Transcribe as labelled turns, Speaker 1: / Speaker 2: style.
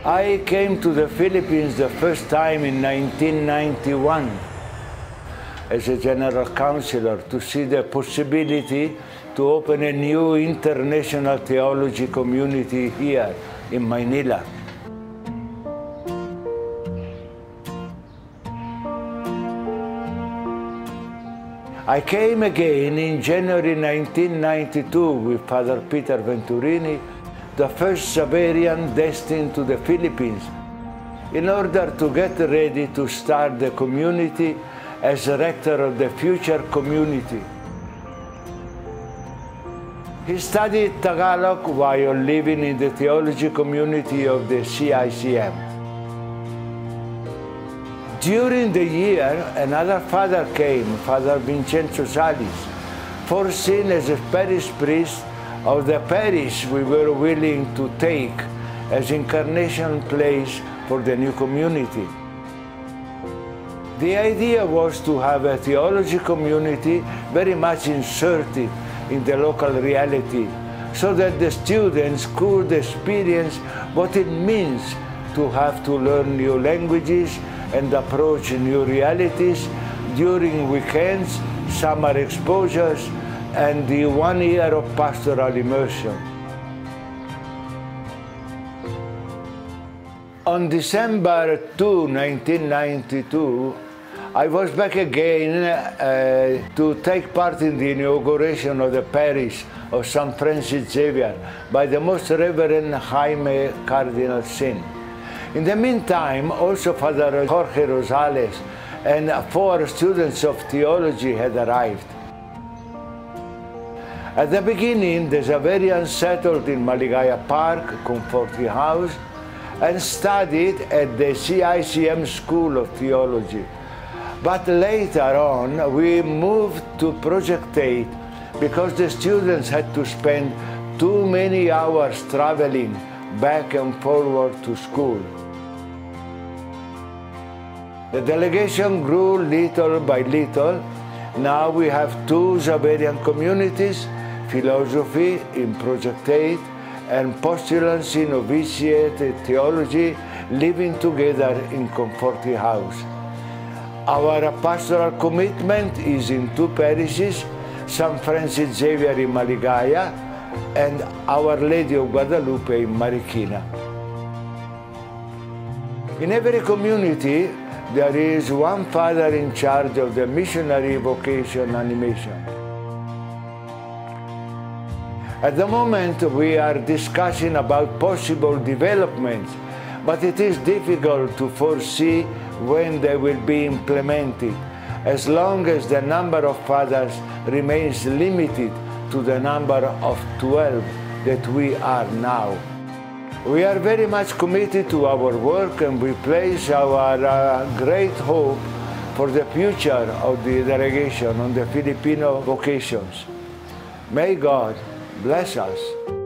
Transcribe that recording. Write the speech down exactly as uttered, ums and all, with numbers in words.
Speaker 1: I came to the Philippines the first time in nineteen ninety-one as a general councilor to see the possibility to open a new international theology community here in Manila. I came again in January nineteen ninety-two with Father Peter Venturini, the first Xaverian destined to the Philippines, in order to get ready to start the community as rector of the future community. He studied Tagalog while living in the theology community of the C I C M. During the year, another father came, Father Vincenzo Salis, foreseen as a parish priest of the parish we were willing to take as incarnation place for the new community. The idea was to have a theology community very much inserted in the local reality, so that the students could experience what it means to have to learn new languages and approach new realities during weekends, summer exposures, and the one year of pastoral immersion. On December second, nineteen ninety-two, I was back again uh, to take part in the inauguration of the parish of Saint Francis Xavier by the Most Reverend Jaime Cardinal Sin. In the meantime, also Father Jorge Rosales and four students of theology had arrived. At the beginning, the Xaverians settled in Maligaya Park, Comforting House, and studied at the C I C M School of Theology. But later on, we moved to Project eight because the students had to spend too many hours traveling back and forward to school. The delegation grew little by little. Now we have two Xaverian communities, philosophy in Project eight and postulancy novitiate theology living together in Comforting House. Our pastoral commitment is in two parishes, Saint Francis Xavier in Maligaya and Our Lady of Guadalupe in Marikina. In every community, there is one father in charge of the missionary vocation animation. At the moment, we are discussing about possible developments, but it is difficult to foresee when they will be implemented, as long as the number of fathers remains limited to the number of twelve that we are now. We are very much committed to our work, and we place our uh, great hope for the future of the delegation on the Filipino vocations. May God bless us.